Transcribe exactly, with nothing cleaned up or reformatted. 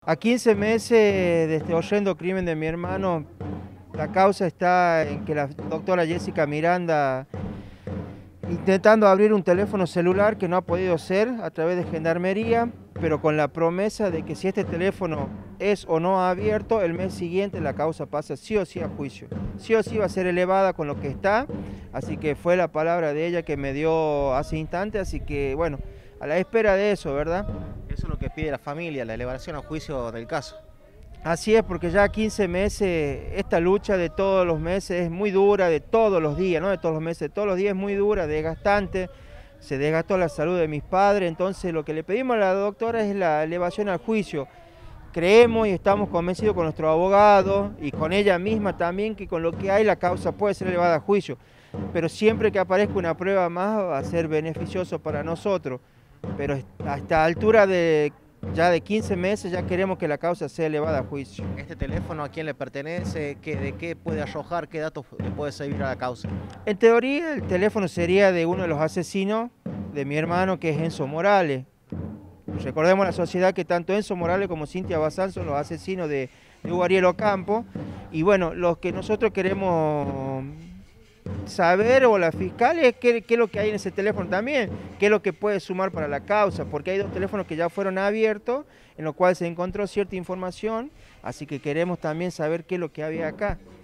A quince meses de este horrendo crimen de mi hermano, la causa está en que la doctora Jessica Miranda, intentando abrir un teléfono celular que no ha podido ser a través de Gendarmería, pero con la promesa de que si este teléfono es o no abierto, el mes siguiente la causa pasa sí o sí a juicio. Sí o sí va a ser elevada con lo que está, así que fue la palabra de ella que me dio hace instante, así que bueno, a la espera de eso, ¿verdad? Eso es lo que pide la familia, la elevación a juicio del caso. Así es, porque ya quince meses, esta lucha de todos los meses es muy dura, de todos los días, no de todos los meses, de todos los días es muy dura, desgastante, se desgastó la salud de mis padres, entonces lo que le pedimos a la doctora es la elevación al juicio. Creemos y estamos convencidos con nuestro abogado y con ella misma también que con lo que hay la causa puede ser elevada a juicio, pero siempre que aparezca una prueba más va a ser beneficioso para nosotros, pero a esta altura de ya de quince meses ya queremos que la causa sea elevada a juicio. ¿Este teléfono a quién le pertenece? ¿Qué, ¿De qué puede arrojar? ¿Qué datos le puede servir a la causa? En teoría el teléfono sería de uno de los asesinos de mi hermano, que es Enzo Morales. Recordemos la sociedad que tanto Enzo Morales como Cintia Bazán son los asesinos de, de Hugo Ariel Ocampo. Y bueno, los que nosotros queremos saber, o la fiscal, es qué, qué es lo que hay en ese teléfono también, qué es lo que puede sumar para la causa, porque hay dos teléfonos que ya fueron abiertos, en los cuales se encontró cierta información, así que queremos también saber qué es lo que había acá.